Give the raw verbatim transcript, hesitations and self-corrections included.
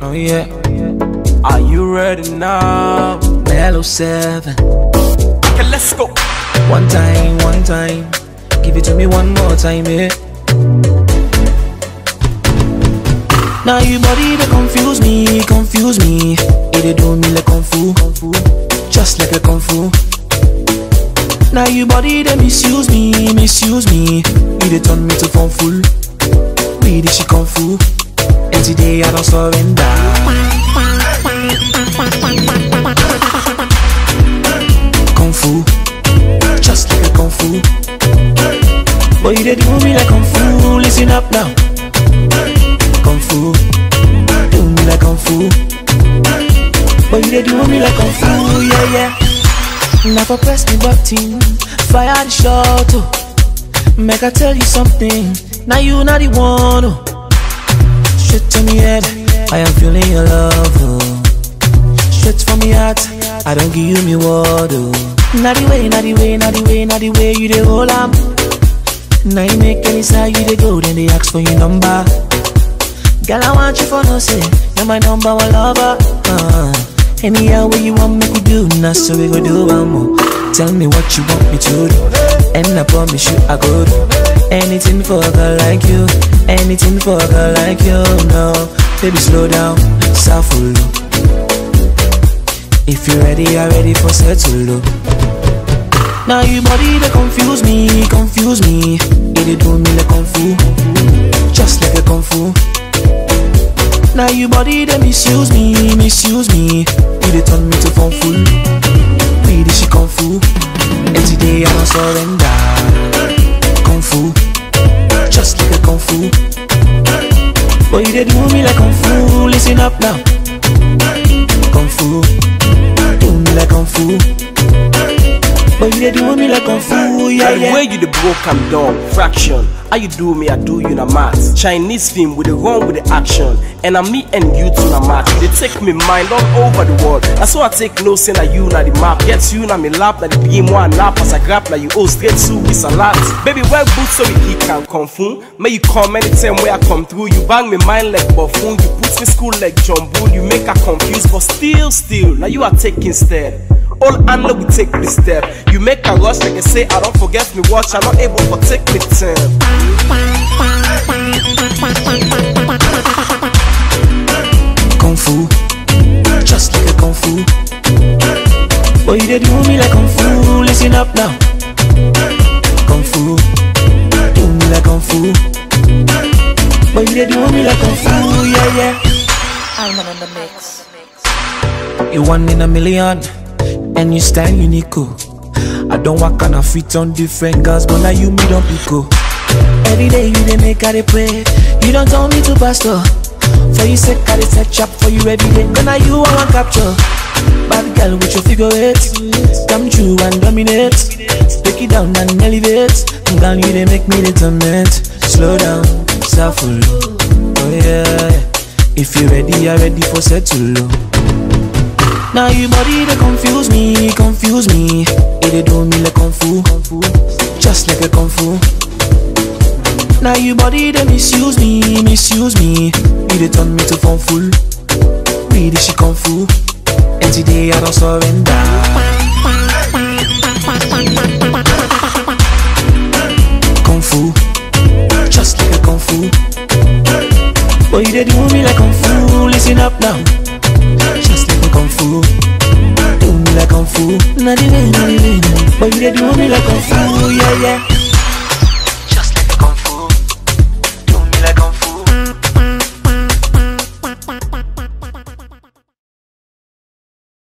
Oh yeah. Are you ready now? Mello seven. Okay, let's go. One time, one time. Give it to me one more time, yeah. Now you body they confuse me, confuse me. It they do me like kung fu, just like a kung fu. Now you body they misuse me, misuse me. You they turn me to fun fool. We did she kung fu, and today I don't surrender. Kung fu, just like a kung fu. Boy you they do me like kung fu. Listen up now. Kung fu, do me like kung fu. Boy you they do me like kung fu, yeah yeah. Now for press me button, fire the shot, oh. Make I tell you something, now you not the one, oh. Straight to me head, I am feeling your love, oh. Straight from me heart, I don't give you me word, oh. Not the way, not the way, not the way, not the way you dey hold am. Now you make any side you dey go, then they ask for your number. Girl, I want you for no say, you're my number one lover. uh, Anyhow way you want me to do, now so we go do one more. Tell me what you want me to do, and I promise you I go do anything for a girl like you, anything for a girl like you. No, baby slow down, shuffle. If you're ready, I'm ready for settle. Now you body they confuse me, confuse me. It they do me like kung fu, just like a kung fu. Now you body they misuse me, misuse me. You they turn me to fun fool. We did she kung fu, and today I don't surrender. Kung fu, just like a kung fu. Boy you they do me like kung fu. Listen up now. Kung fu, do me like kung fu. But you do me like kung fu, yeah, yeah. Where you the broke, I'm done. Fraction. How you do me, I do you na math. Chinese film with the wrong with the action. And I'm me and you to na match. They take me mind all over the world. That's why I take no sin that you na the map. Get you na me lap, na the game one lap. As I grab na you oh straight to with a lot. Baby, wear boots so we keep can kung fu. May you come anytime where I come through. You bang me mind like buffoon. You put me school like John Bull. You make her confused, but still, still. Now you are taking stead. All handler we take this step. You make a rush like I say, I don't forget me watch. I'm not able to take me time. Kung fu, just like a kung fu. Boy you they do me like kung fu. Listen up now. Kung fu, do me like kung fu. Boy you they do me like kung fu, yeah yeah. I'm on the mix. You one in a million, and you stand unique. I don't walk on a feet on different girls, but now you me don't pick. Every day you they make her they pray. You don't tell me to pastor. For you sake I they set up for you every day. But now you I want capture. Bad girl with your figure eight, come true and dominate. Take it down and elevate. Girl you they make me the torment. Slow down, shuffle. Oh yeah. If you ready, I'm ready for settle. Now you body they confuse me, confuse me. It they do me like kung fu, just like a kung fu. Now you body they misuse me, misuse me. You they turn me to fun fool. We did she kung fu, and today I don't surrender. Kung fu, just like a kung fu. Boy you they do me like kung fu. Listen up now. Just like a kung fu, do me like kung fu. Not the way, not the way, but you they do me like kung fu, yeah yeah.